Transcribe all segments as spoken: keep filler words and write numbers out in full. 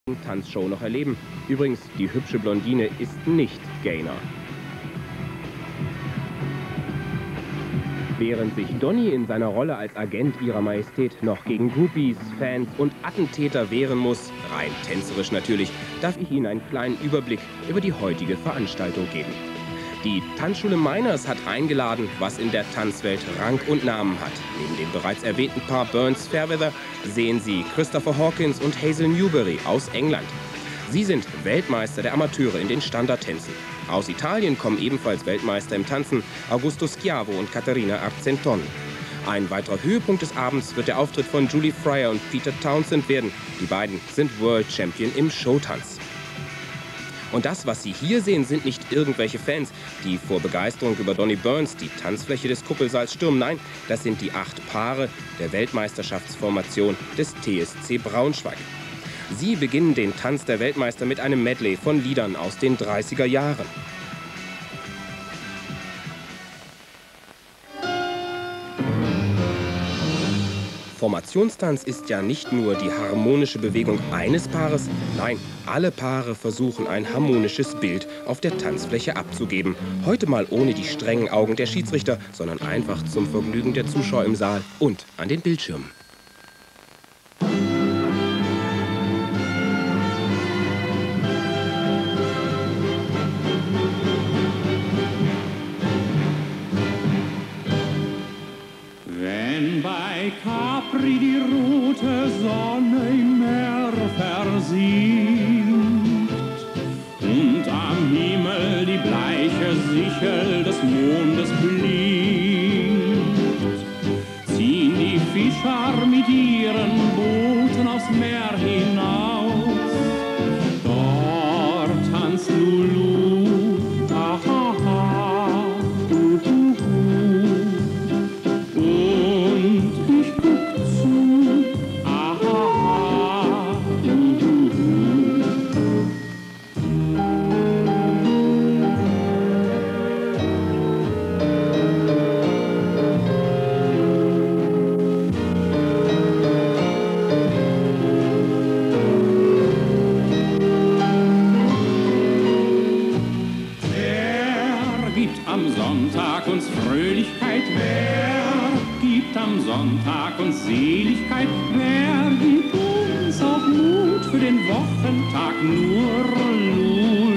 Tanzshow noch erleben. Übrigens, die hübsche Blondine ist nicht Gaynor. Während sich Donny in seiner Rolle als Agent ihrer Majestät noch gegen Groupies, Fans und Attentäter wehren muss, rein tänzerisch natürlich, darf ich Ihnen einen kleinen Überblick über die heutige Veranstaltung geben. Die Tanzschule Miners hat eingeladen, was in der Tanzwelt Rang und Namen hat. Neben dem bereits erwähnten Paar Burns Fairweather sehen Sie Christopher Hawkins und Hazel Newberry aus England. Sie sind Weltmeister der Amateure in den Standardtänzen. Aus Italien kommen ebenfalls Weltmeister im Tanzen Augusto Schiavo und Caterina Arcentoni. Ein weiterer Höhepunkt des Abends wird der Auftritt von Julie Fryer und Peter Townsend werden. Die beiden sind World Champion im Showtanz. Und das, was Sie hier sehen, sind nicht irgendwelche Fans, die vor Begeisterung über Donny Burns die Tanzfläche des Kuppelsaals stürmen. Nein, das sind die acht Paare der Weltmeisterschaftsformation des T S C Braunschweig. Sie beginnen den Tanz der Weltmeister mit einem Medley von Liedern aus den dreißiger Jahren. Formationstanz ist ja nicht nur die harmonische Bewegung eines Paares, nein, alle Paare versuchen ein harmonisches Bild auf der Tanzfläche abzugeben. Heute mal ohne die strengen Augen der Schiedsrichter, sondern einfach zum Vergnügen der Zuschauer im Saal und an den Bildschirmen. Wenn bei Capri die rote Sonne im Meer versinkt und am Himmel die bleiche Sichel des Mondes blinkt, ziehen die Fischer mit ihren Booten aufs Meer hinaus. Dort tanzt Lulu, ah, ah, ah, uh, uh, uh. Sonntag uns Seligkeit, wer gibt uns auch Mut für den Wochentag nur Lulu.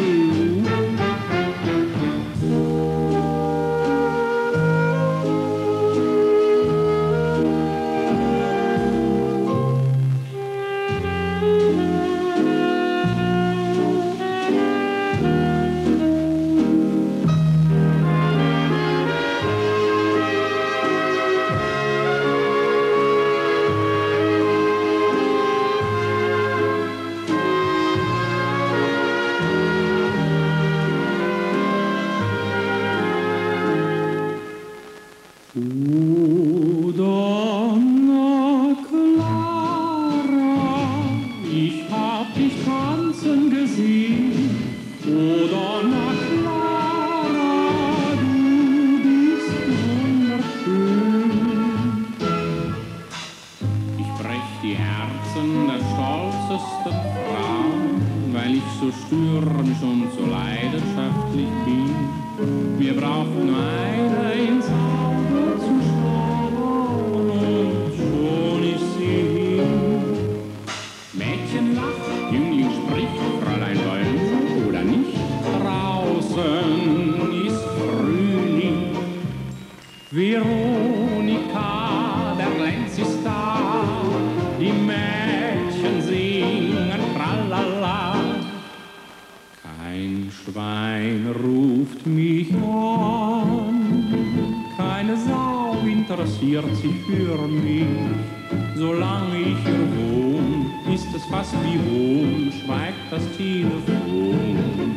Veronika, der Lenz ist da, die Mädchen singen tralala. Kein Schwein ruft mich an, keine Sau interessiert sich für mich. Solange ich hier wohne, ist es fast wie Hohn, schweigt das Telefon.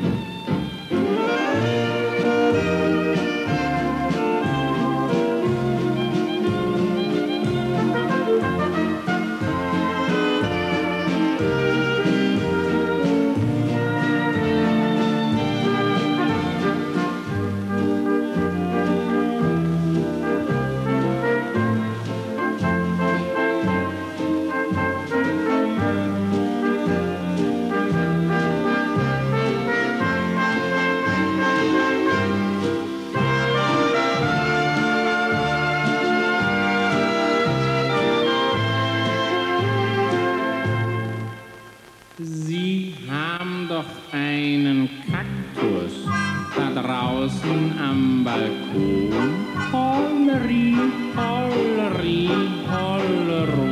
Sie haben doch einen Kaktus da draußen am Balkon. Holleri, Holleri, Hollero.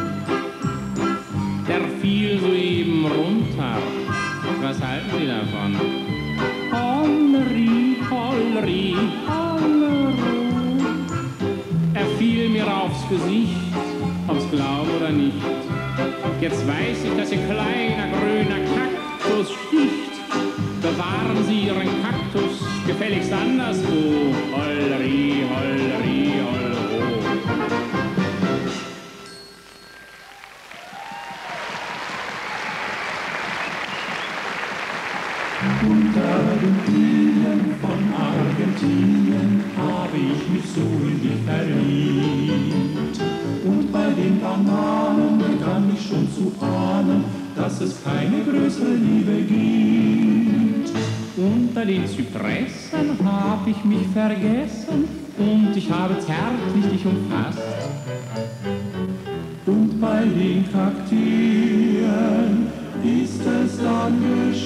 Der fiel soeben runter. Was halten Sie davon? Holleri, Holleri, Hollero. Er fiel mir aufs Gesicht, ob's glauben oder nicht. Jetzt weiß ich, dass Ihr kleiner grüner Kaktus sticht. Bewahren Sie Ihren Kaktus gefälligst anderswo. Holleri, Holleri, Hollero. Unter den Dielen von Argentinien habe ich mich so in dich verliebt. Und bei den Bananen begann ich schon zu ahnen, dass es keine größere Liebe gibt. Unter den Zypressen hab ich mich vergessen und ich habe zärtlich dich umfasst. Und bei den Kaktien ist es dann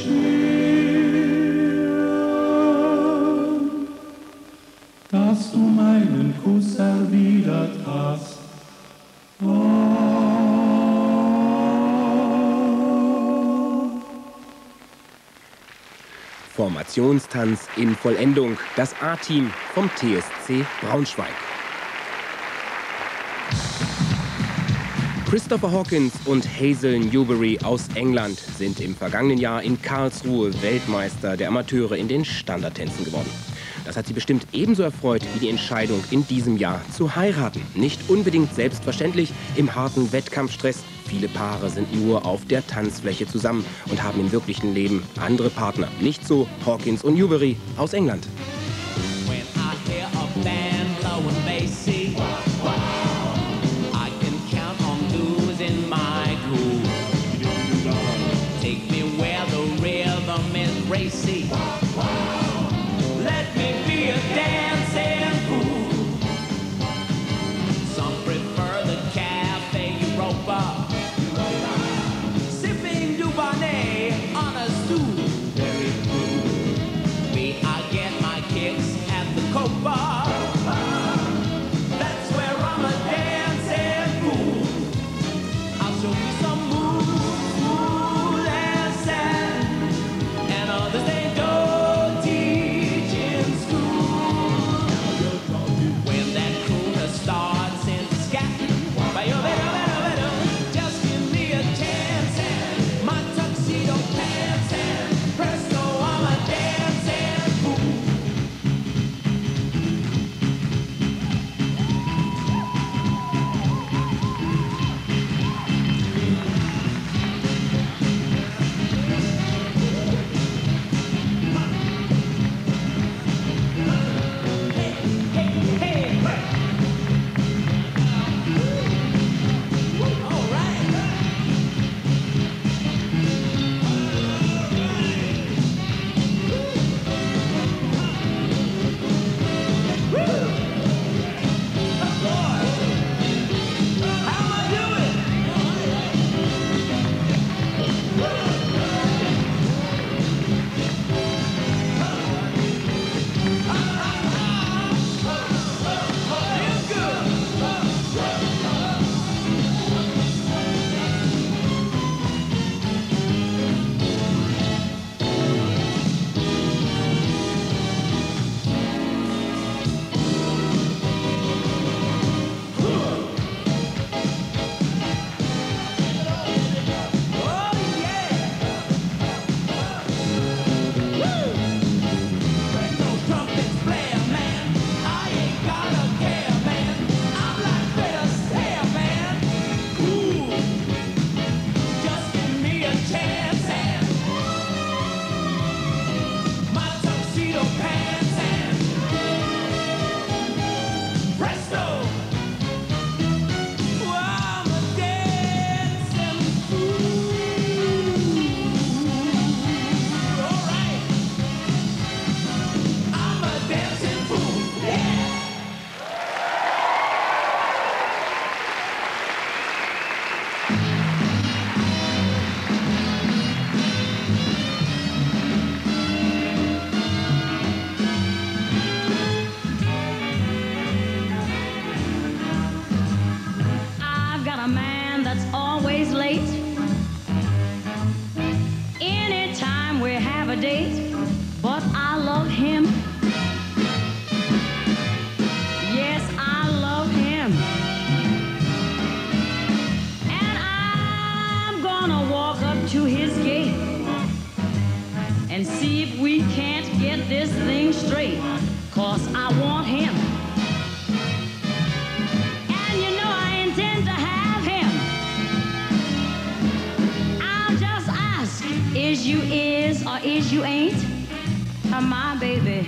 geschehen, dass du meinen Kuss erwidert hast. Formationstanz in Vollendung, das A-Team vom T S C Braunschweig. Christopher Hawkins und Hazel Newberry aus England sind im vergangenen Jahr in Karlsruhe Weltmeister der Amateure in den Standardtänzen geworden. Das hat sie bestimmt ebenso erfreut wie die Entscheidung, in diesem Jahr zu heiraten. Nicht unbedingt selbstverständlich im harten Wettkampfstress. Viele Paare sind nur auf der Tanzfläche zusammen und haben im wirklichen Leben andere Partner. Nicht so Hawkins und Newberry aus England. I get my a date, but I love him. Yes, I love him. And I'm gonna walk up to his gate and see if we can't get this thing straight, 'cause I want him. And you know I intend to have him. I'll just ask, is you is or is you ain't my baby?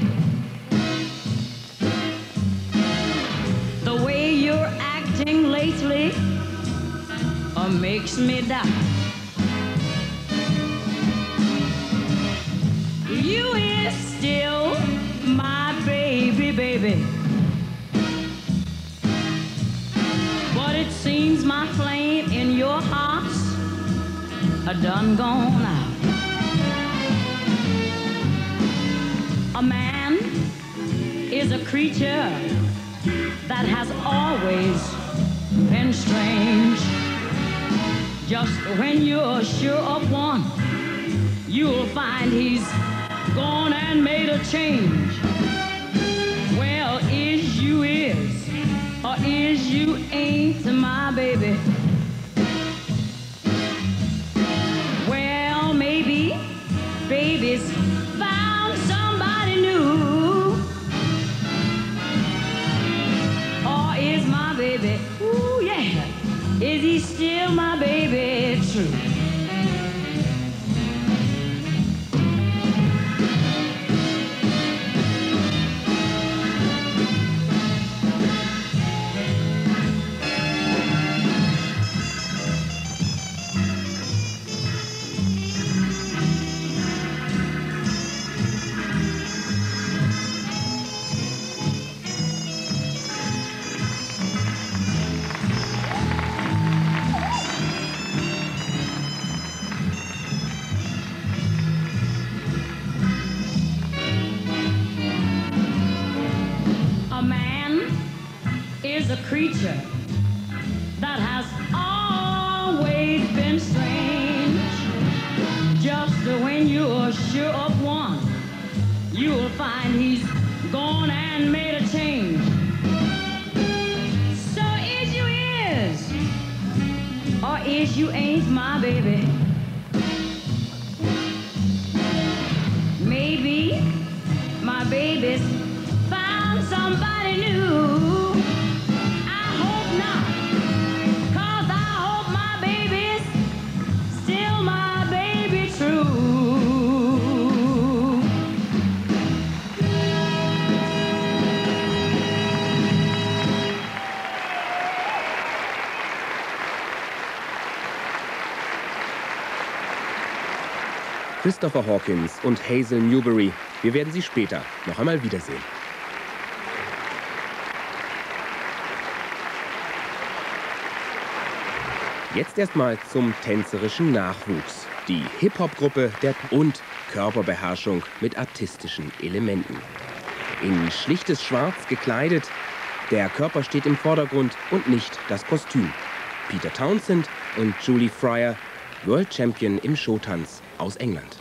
The way you're acting lately uh, makes me doubt. You is still my baby, baby. But it seems my flame in your heart's a done gone out. A man is a creature that has always been strange. Just when you're sure of one, you'll find he's gone and made a change. Well, is you is or is you ain't my baby? Well, maybe baby's found somebody new. Or is my baby, ooh yeah, is he still my baby true? A creature that has always been strange. Just when you're sure of one, you'll find he's gone and made a change. So is you is or is you ain't my baby? Maybe my baby's found somebody new. Christopher Hawkins und Hazel Newberry. Wir werden sie später noch einmal wiedersehen. Jetzt erstmal zum tänzerischen Nachwuchs. Die Hip-Hop-Gruppe der und Körperbeherrschung mit artistischen Elementen. In schlichtes Schwarz gekleidet, der Körper steht im Vordergrund und nicht das Kostüm. Peter Townsend und Julie Fryer, World Champion im Showtanz aus England.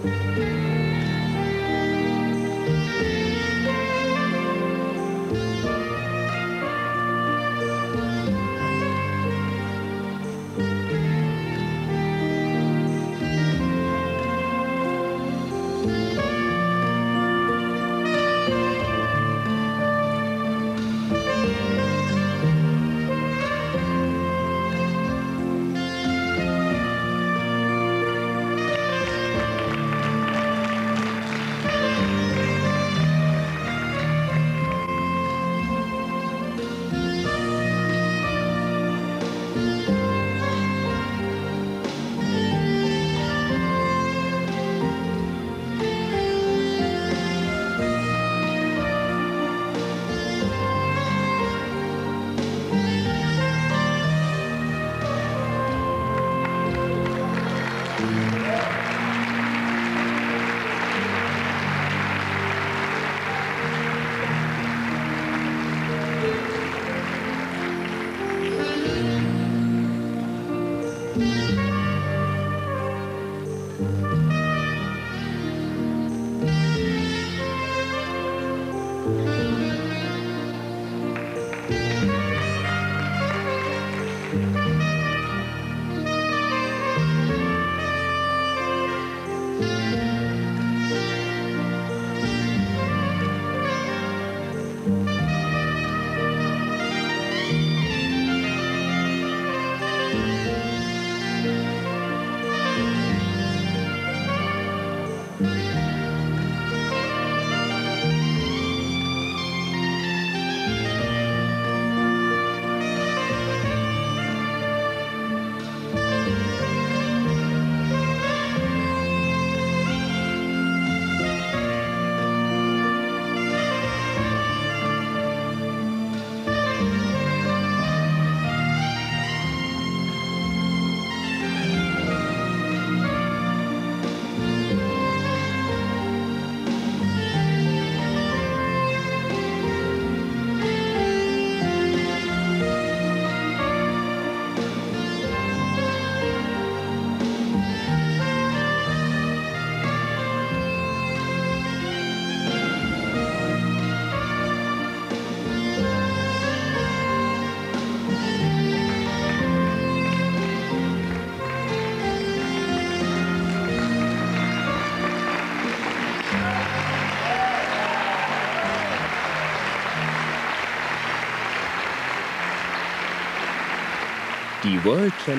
Die World Champ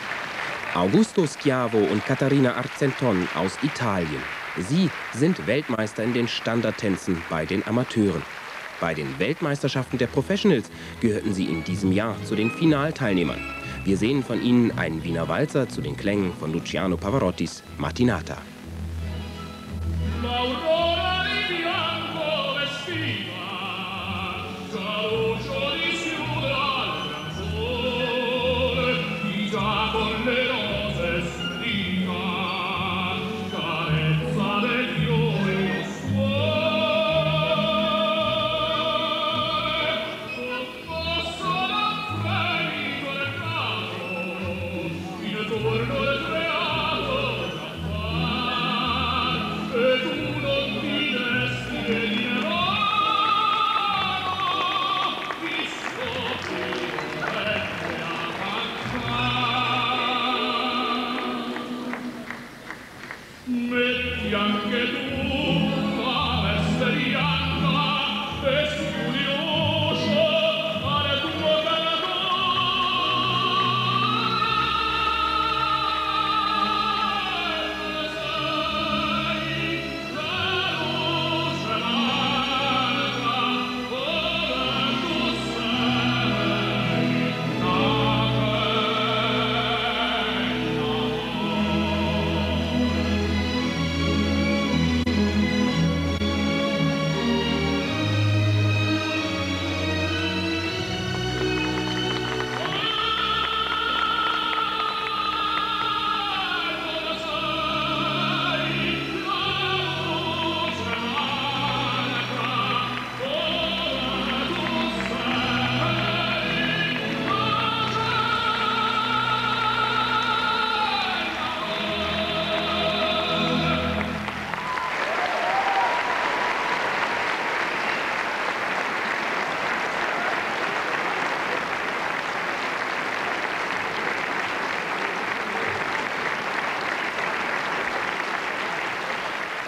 Augusto Schiavo und Caterina Argenton aus Italien. Sie sind Weltmeister in den Standardtänzen bei den Amateuren. Bei den Weltmeisterschaften der Professionals gehörten sie in diesem Jahr zu den Finalteilnehmern. Wir sehen von ihnen einen Wiener Walzer zu den Klängen von Luciano Pavarottis Mattinata.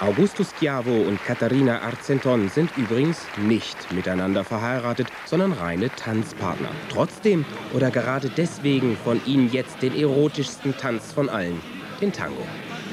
Augusto Schiavo und Caterina Argenton sind übrigens nicht miteinander verheiratet, sondern reine Tanzpartner. Trotzdem oder gerade deswegen von ihnen jetzt den erotischsten Tanz von allen, den Tango.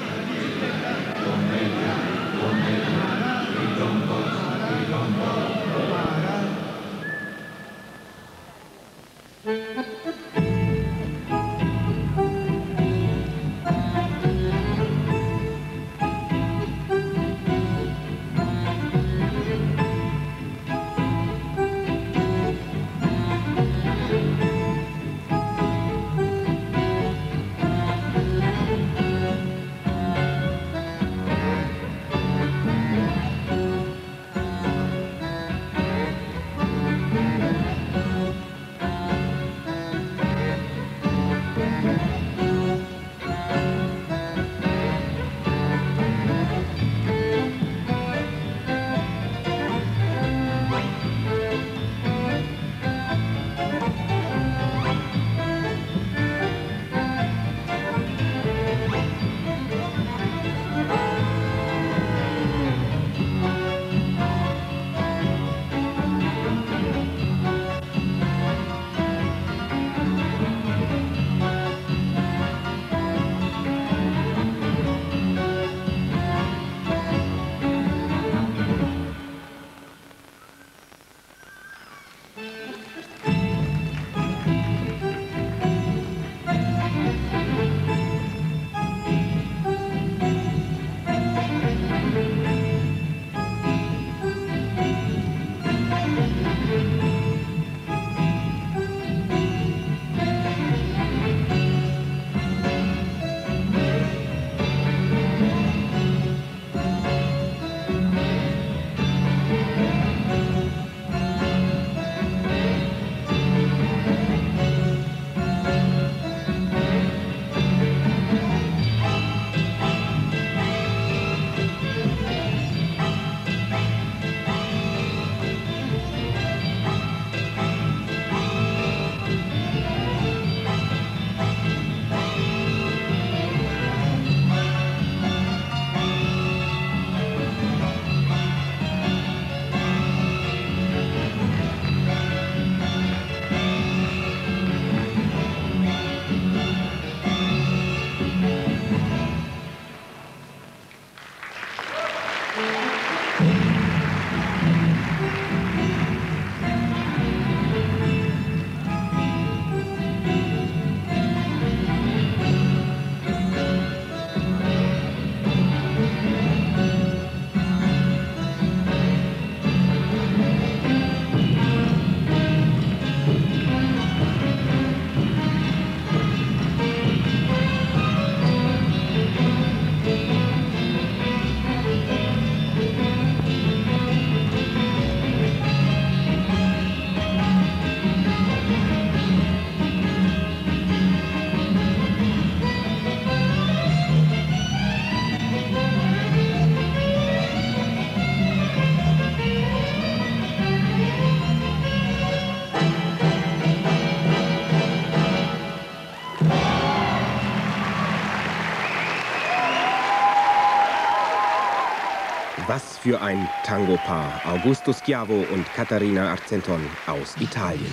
Was für ein Tango-Paar, Augusto Schiavo und Caterina Argenton aus Italien.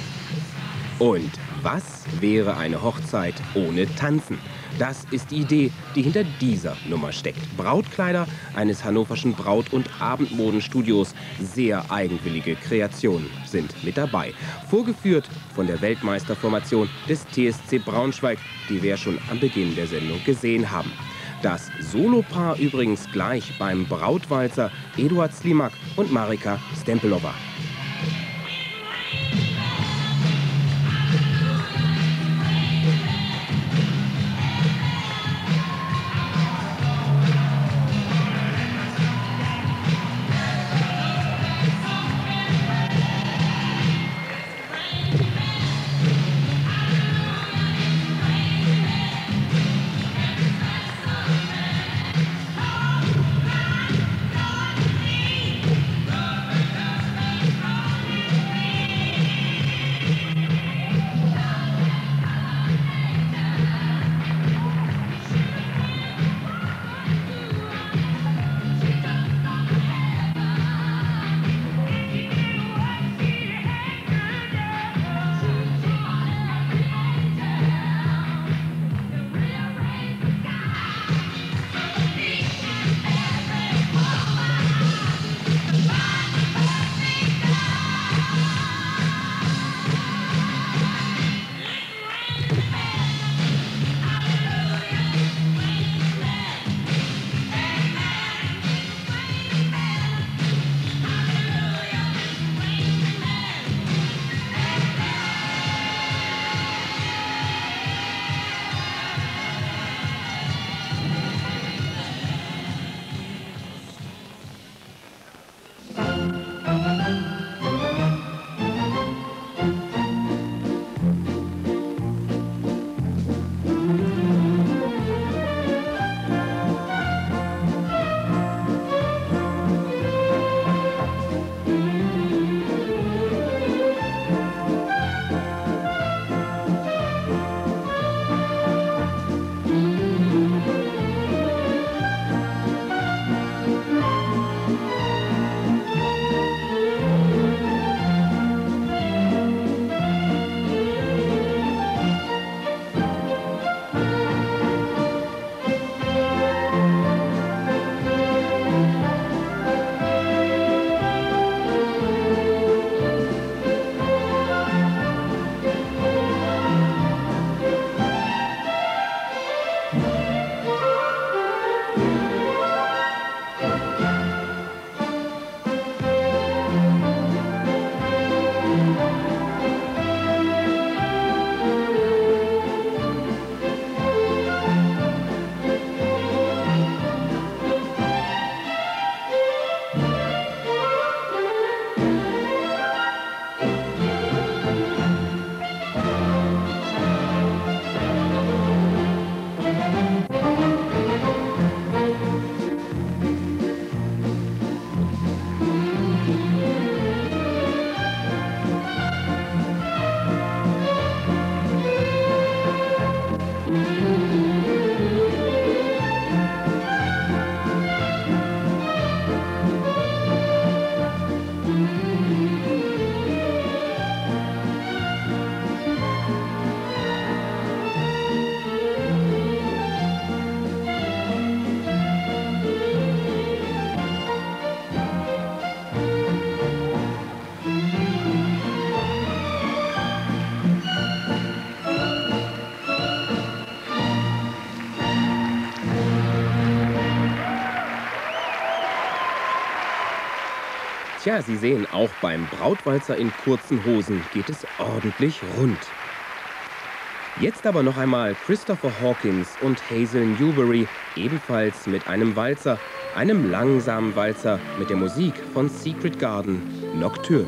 Und was wäre eine Hochzeit ohne Tanzen? Das ist die Idee, die hinter dieser Nummer steckt. Brautkleider eines hannoverschen Braut- und Abendmodenstudios. Sehr eigenwillige Kreationen sind mit dabei. Vorgeführt von der Weltmeisterformation des T S C Braunschweig, die wir schon am Beginn der Sendung gesehen haben. Das Solopaar übrigens gleich beim Brautwalzer Eduard Slimak und Marika Stempelova. Tja, Sie sehen, auch beim Brautwalzer in kurzen Hosen geht es ordentlich rund. Jetzt aber noch einmal Christopher Hawkins und Hazel Newberry, ebenfalls mit einem Walzer, einem langsamen Walzer mit der Musik von Secret Garden, Nocturne.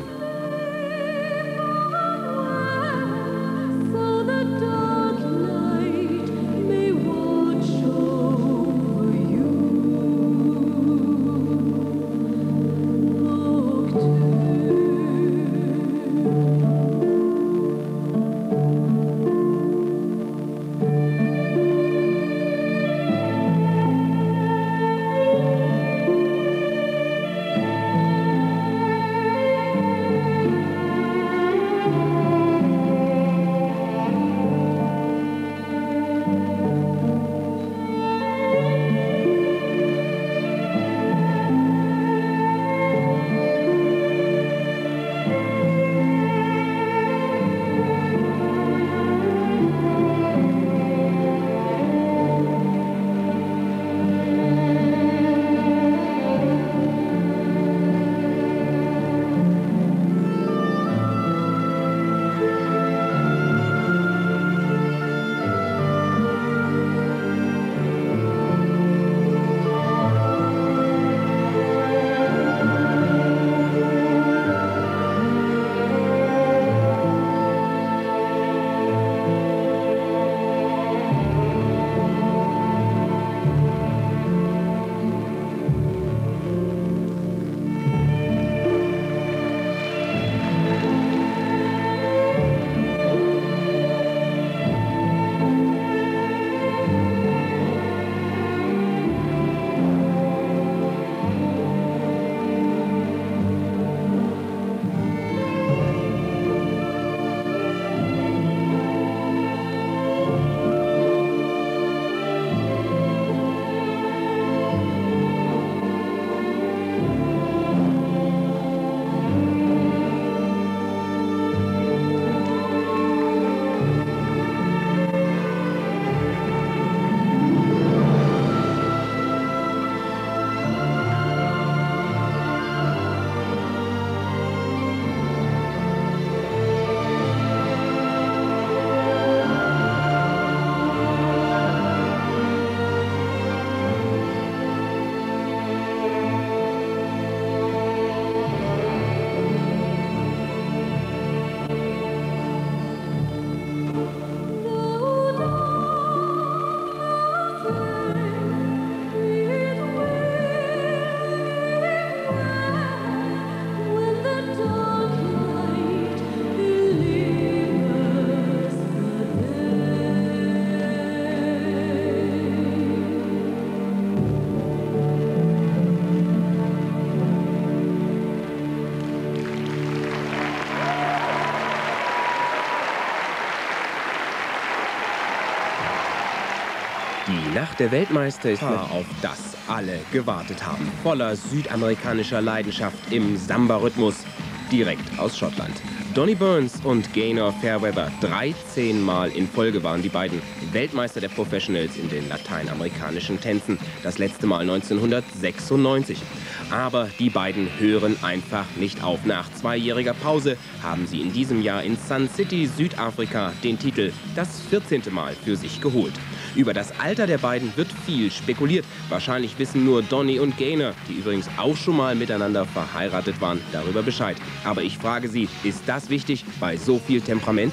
Die Nacht der Weltmeister ist Paar, auf das alle gewartet haben. Voller südamerikanischer Leidenschaft im Samba-Rhythmus. Direkt aus Schottland. Donny Burns und Gaynor Fairweather. dreizehn Mal in Folge waren die beiden Weltmeister der Professionals in den lateinamerikanischen Tänzen. Das letzte Mal neunzehnhundertsechsundneunzig. Aber die beiden hören einfach nicht auf. Nach zweijähriger Pause haben sie in diesem Jahr in Sun City, Südafrika, den Titel das vierzehnte Mal für sich geholt. Über das Alter der beiden wird viel spekuliert. Wahrscheinlich wissen nur Donny und Gaynor, die übrigens auch schon mal miteinander verheiratet waren, darüber Bescheid. Aber ich frage Sie, ist das wichtig bei so viel Temperament?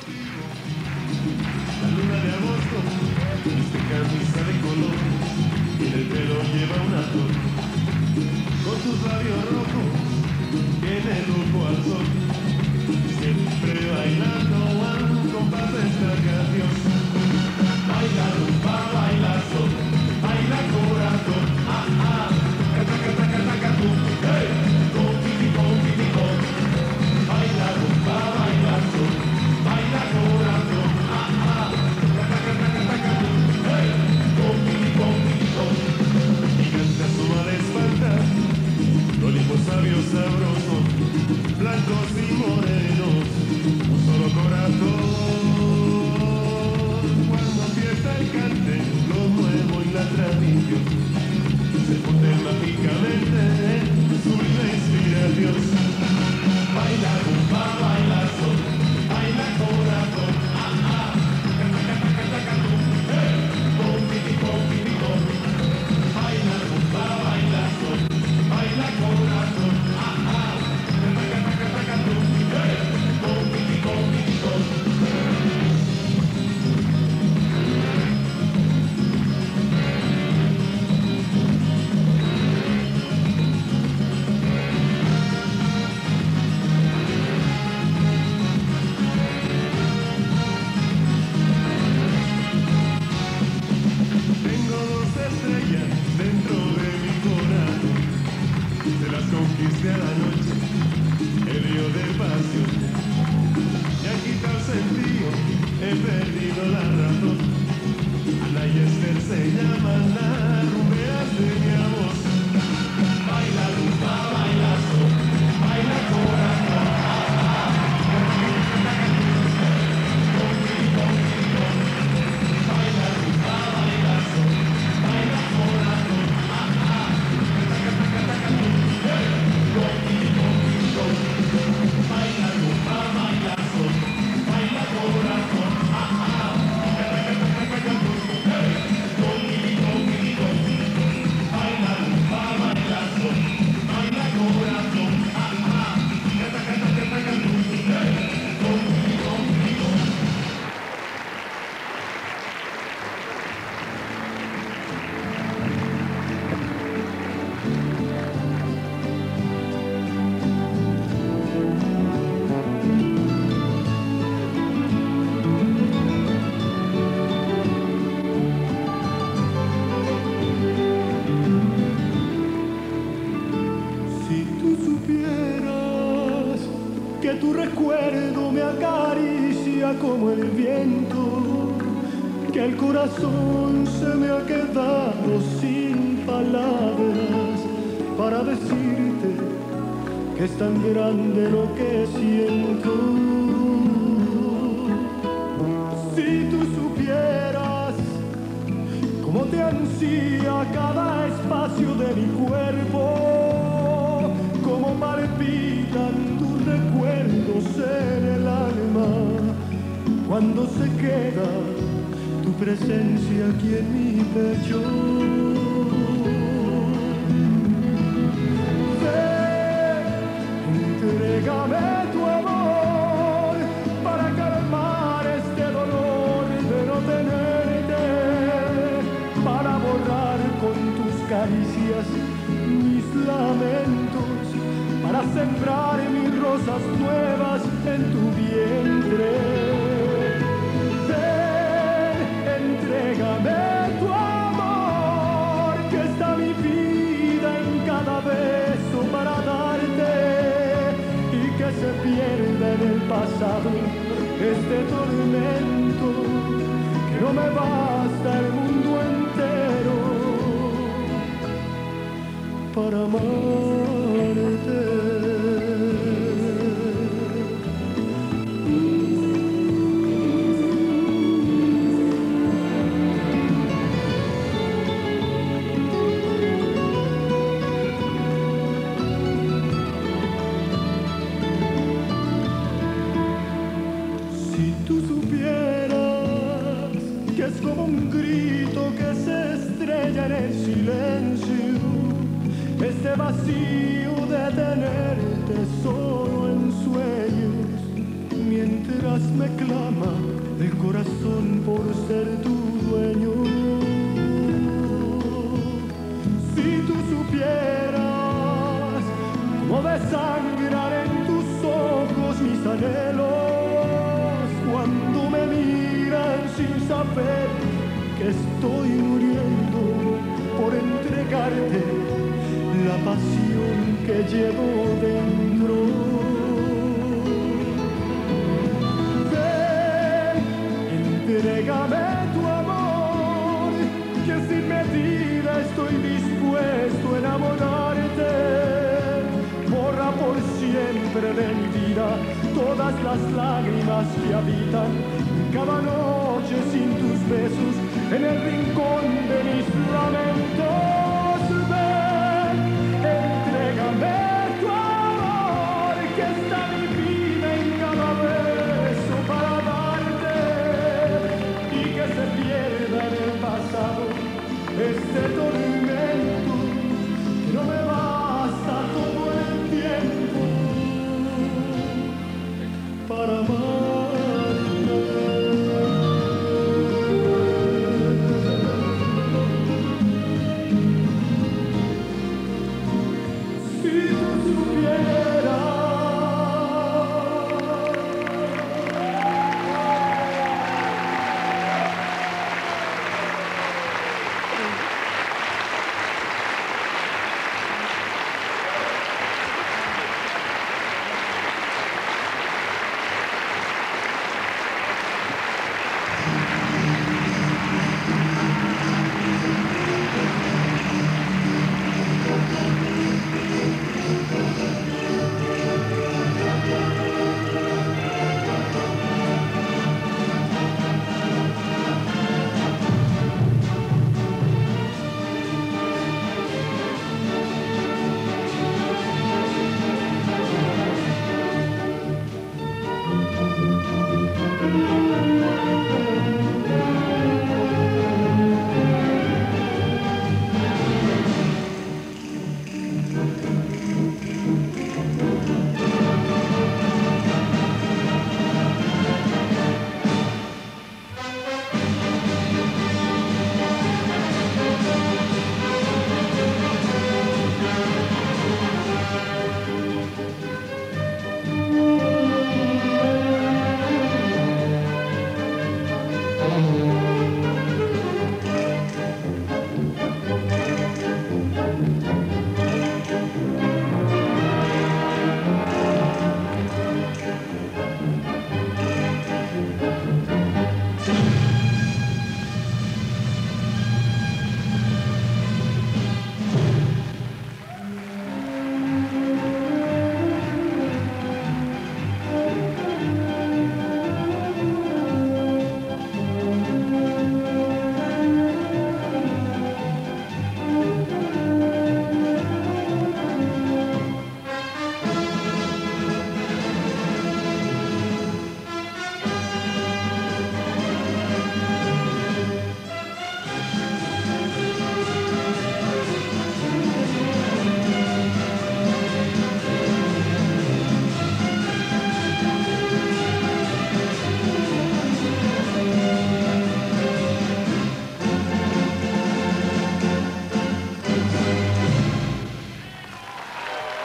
Se funde mágicamente en su inspiración. que tu recuerdo me acaricia como el viento, que el corazón se me ha quedado sin palabras para decirte que es tan grande lo que siento. Si tú supieras cómo te ansía cada espacio de mi cuerpo, cómo palpitan tus recuerdos en el alma cuando se queda tu presencia aquí en mi pecho. Entrégame tu amor para calmar este dolor de no tenerte, para borrar con tus caricias mis lamentos, para sembrar mis rosas nuevas en tu vientre. Ven, entrégame tu amor, que está mi vida en cada beso para darte, que se pierda en el pasado este tormento, que no me basta el mundo entero para amarte. En el silencio, este vacío de tenerte solo en sueños, mientras me clama el corazón por ser tu dueño. Si tú supieras cómo desangrar en tus ojos mis anhelos, cuando me miran sin saber que estoy muriendo por entregarte la pasión que llevo dentro. Ven, entrégame tu amor, que sin medida estoy dispuesto a enamorarte. Borra por siempre de mi vida todas las lágrimas que habitan cada noche sin tus besos en el rincón de mis lamentos. Ven, entrégame tu amor, que está mi vida en cada beso para darte, y que se pierda en el pasado este tormento, que no me basta todo el tiempo para amar.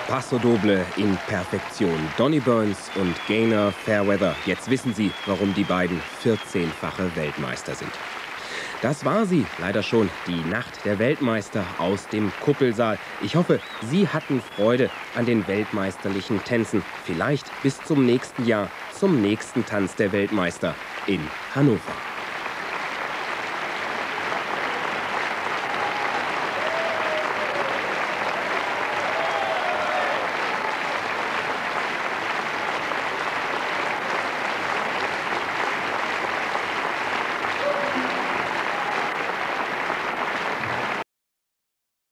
Paso Doble in Perfektion. Donny Burns und Gaynor Fairweather. Jetzt wissen Sie, warum die beiden vierzehnfache Weltmeister sind. Das war sie, leider schon, die Nacht der Weltmeister aus dem Kuppelsaal. Ich hoffe, Sie hatten Freude an den weltmeisterlichen Tänzen. Vielleicht bis zum nächsten Jahr, zum nächsten Tanz der Weltmeister in Hannover.